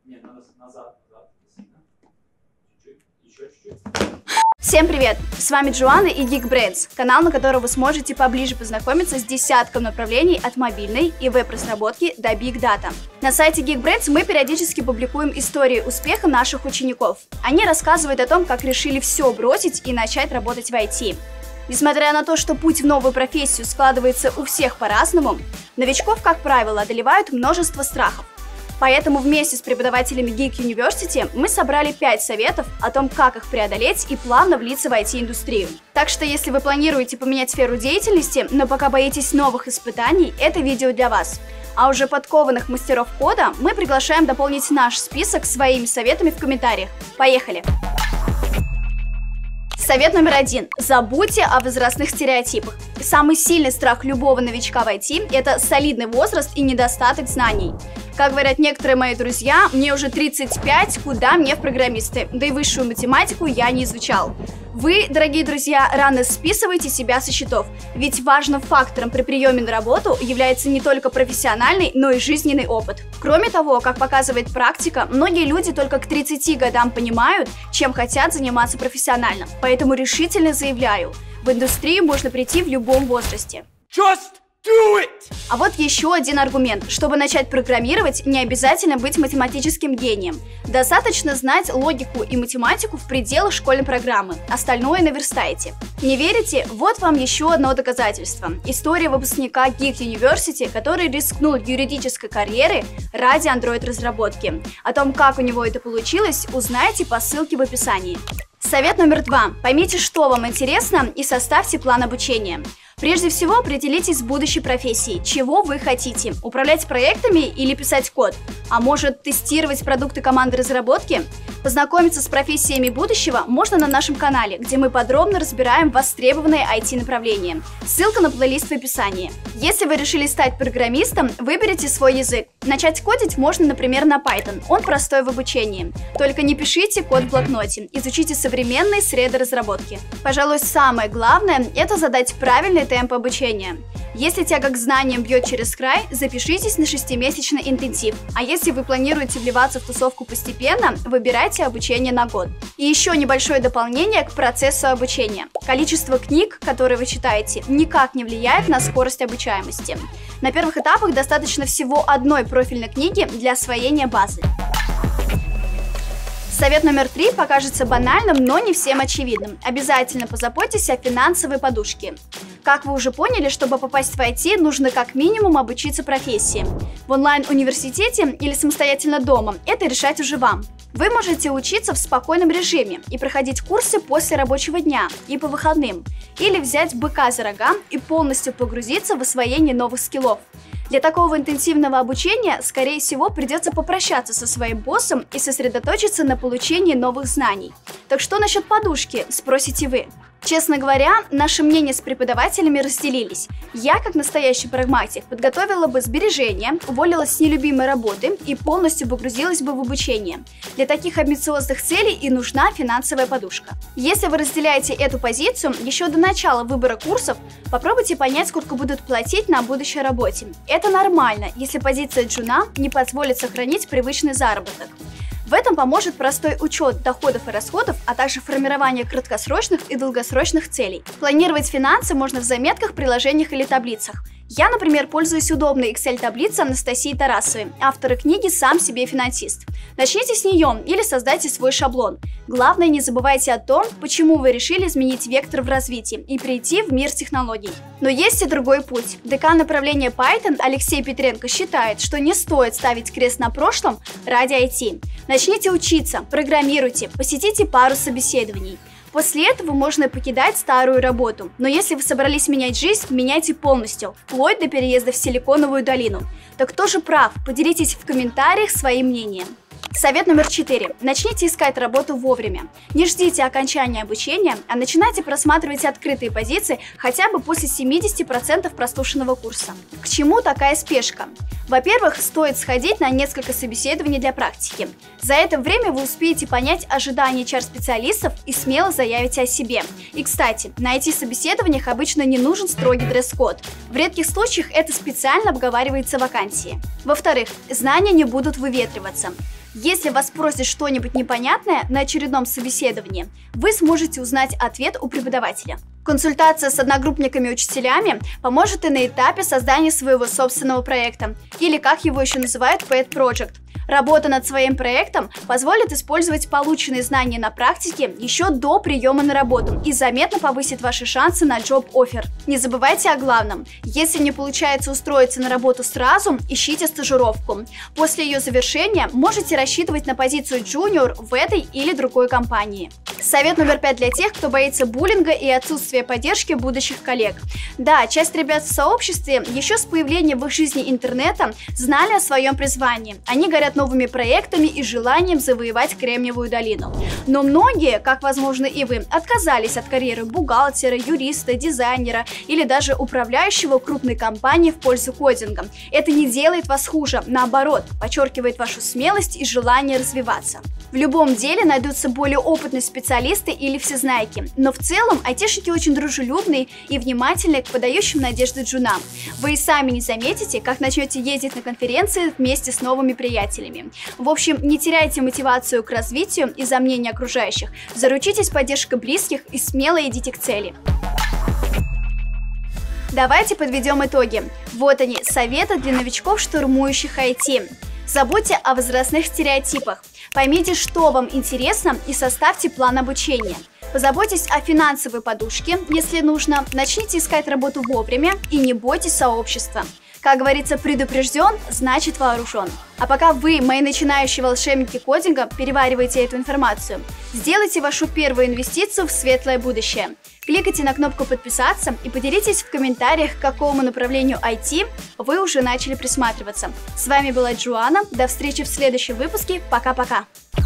Нет, надо назад. Чуть-чуть, еще чуть-чуть. Всем привет! С вами Джоанна и Geekbrains, канал, на котором вы сможете поближе познакомиться с десятком направлений от мобильной и веб-разработки до Big Data. На сайте Geekbrains мы периодически публикуем истории успеха наших учеников. Они рассказывают о том, как решили все бросить и начать работать в IT. Несмотря на то, что путь в новую профессию складывается у всех по-разному, новичков, как правило, одолевают множество страхов. Поэтому вместе с преподавателями Geek University мы собрали 5 советов о том, как их преодолеть и плавно влиться в IT-индустрию. Так что если вы планируете поменять сферу деятельности, но пока боитесь новых испытаний, это видео для вас. А уже подкованных мастеров кода мы приглашаем дополнить наш список своими советами в комментариях. Поехали! Совет номер 1. Забудьте о возрастных стереотипах. Самый сильный страх любого новичка в IT – это солидный возраст и недостаток знаний. Как говорят некоторые мои друзья, мне уже 35, куда мне в программисты, да и высшую математику я не изучал. Вы, дорогие друзья, рано списываете себя со счетов, ведь важным фактором при приеме на работу является не только профессиональный, но и жизненный опыт. Кроме того, как показывает практика, многие люди только к 30 годам понимают, чем хотят заниматься профессионально. Поэтому решительно заявляю, в индустрию можно прийти в любом возрасте. А вот еще один аргумент. Чтобы начать программировать, не обязательно быть математическим гением. Достаточно знать логику и математику в пределах школьной программы. Остальное наверстаете. Не верите? Вот вам еще одно доказательство. История выпускника Geek University, который рискнул юридической карьерой ради Android-разработки. О том, как у него это получилось, узнаете по ссылке в описании. Совет номер 2. Поймите, что вам интересно, и составьте план обучения. Прежде всего, определитесь с будущей профессией. Чего вы хотите? Управлять проектами или писать код? А может, тестировать продукты команды разработки? Познакомиться с профессиями будущего можно на нашем канале, где мы подробно разбираем востребованные IT-направления. Ссылка на плейлист в описании. Если вы решили стать программистом, выберите свой язык. Начать кодить можно, например, на Python. Он простой в обучении. Только не пишите код в блокноте. Изучите современные среды разработки. Пожалуй, самое главное – это задать правильный темп обучения. Если тяга к знаниям бьет через край, запишитесь на 6-месячный интенсив. А если вы планируете вливаться в тусовку постепенно, выбирайте обучение на год. И еще небольшое дополнение к процессу обучения. Количество книг, которые вы читаете, никак не влияет на скорость обучаемости. На первых этапах достаточно всего одной профильной книги для освоения базы. Совет номер 3 покажется банальным, но не всем очевидным. Обязательно позаботьтесь о финансовой подушке. Как вы уже поняли, чтобы попасть в IT, нужно как минимум обучиться профессии. В онлайн-университете или самостоятельно дома – это решать уже вам. Вы можете учиться в спокойном режиме и проходить курсы после рабочего дня и по выходным. Или взять быка за рога и полностью погрузиться в освоение новых скиллов. Для такого интенсивного обучения, скорее всего, придется попрощаться со своим боссом и сосредоточиться на получении новых знаний. Так что насчет подушки, спросите вы? Честно говоря, наши мнения с преподавателями разделились. Я, как настоящий прагматик, подготовила бы сбережения, уволилась с нелюбимой работы и полностью погрузилась бы в обучение. Для таких амбициозных целей и нужна финансовая подушка. Если вы разделяете эту позицию, еще до начала выбора курсов попробуйте понять, сколько будут платить на будущей работе. Это нормально, если позиция джуна не позволит сохранить привычный заработок. В этом поможет простой учет доходов и расходов, а также формирование краткосрочных и долгосрочных целей. Планировать финансы можно в заметках, приложениях или таблицах. Я, например, пользуюсь удобной Excel-таблицей Анастасии Тарасовой, автора книги «Сам себе финансист». Начните с нее или создайте свой шаблон. Главное, не забывайте о том, почему вы решили изменить вектор в развитии и прийти в мир технологий. Но есть и другой путь. Декан направления Python Алексей Петренко считает, что не стоит ставить крест на прошлом ради IT. Начните учиться, программируйте, посетите пару собеседований. После этого можно покидать старую работу. Но если вы собрались менять жизнь, меняйте полностью, вплоть до переезда в Силиконовую долину. Так кто же прав? Поделитесь в комментариях своим мнением. Совет номер 4. Начните искать работу вовремя. Не ждите окончания обучения, а начинайте просматривать открытые позиции хотя бы после 70% прослушанного курса. К чему такая спешка? Во-первых, стоит сходить на несколько собеседований для практики. За это время вы успеете понять ожидания HR-специалистов и смело заявите о себе. И, кстати, на IT-собеседованиях обычно не нужен строгий дресс-код. В редких случаях это специально обговаривается в вакансии. Во-вторых, знания не будут выветриваться. Если вас спросят что-нибудь непонятное на очередном собеседовании, вы сможете узнать ответ у преподавателя. Консультация с одногруппниками-учителями поможет и на этапе создания своего собственного проекта, или как его еще называют, Pet Project. Работа над своим проектом позволит использовать полученные знания на практике еще до приема на работу и заметно повысит ваши шансы на job-offer. Не забывайте о главном. Если не получается устроиться на работу сразу, ищите стажировку. После ее завершения можете рассчитывать на позицию junior в этой или другой компании. Совет номер 5 для тех, кто боится буллинга и отсутствия поддержки будущих коллег. Да, часть ребят в сообществе еще с появлением в их жизни интернета знали о своем призвании. Они горят новыми проектами и желанием завоевать Кремниевую долину. Но многие, как возможно и вы, отказались от карьеры бухгалтера, юриста, дизайнера или даже управляющего крупной компании в пользу кодинга. Это не делает вас хуже, наоборот, подчеркивает вашу смелость и желание развиваться. В любом деле найдутся более опытные специалисты или всезнайки, но в целом айтишники очень дружелюбные и внимательные к подающим надежды джунам. Вы и сами не заметите, как начнете ездить на конференции вместе с новыми приятелями. В общем, не теряйте мотивацию к развитию из-за мнения окружающих, заручитесь поддержкой близких и смело идите к цели. Давайте подведем итоги. Вот они, советы для новичков, штурмующих IT. Забудьте о возрастных стереотипах. Поймите, что вам интересно, и составьте план обучения. Позаботьтесь о финансовой подушке, если нужно. Начните искать работу вовремя и не бойтесь сообщества. Как говорится, предупрежден, значит вооружен. А пока вы, мои начинающие волшебники кодинга, перевариваете эту информацию, сделайте вашу первую инвестицию в светлое будущее. Кликайте на кнопку «Подписаться» и поделитесь в комментариях, к какому направлению IT вы уже начали присматриваться. С вами была Джоанна, до встречи в следующем выпуске, пока-пока!